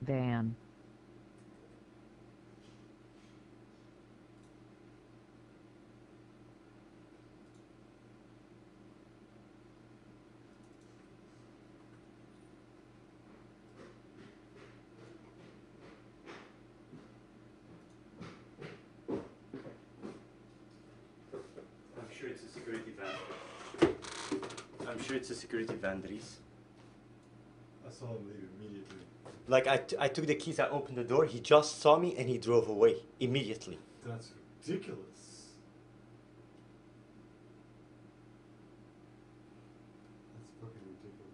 van. I'm sure it's a security van. I'm sure it's a security van, Dries. I saw him leave immediately. Like, I took the keys, I opened the door, he just saw me and he drove away immediately. That's ridiculous. That's fucking ridiculous.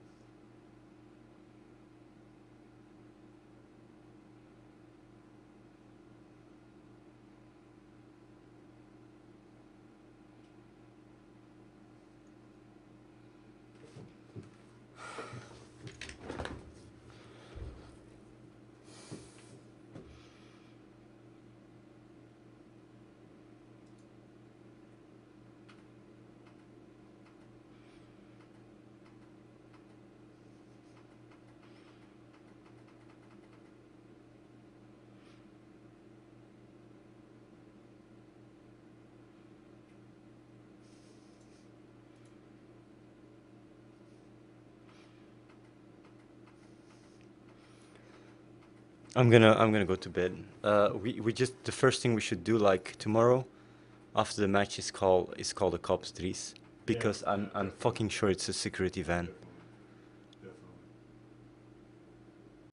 I'm gonna go to bed. We just, the first thing we should do, like tomorrow, after the match, is call the cops, Dries, because I'm fucking sure it's a security van.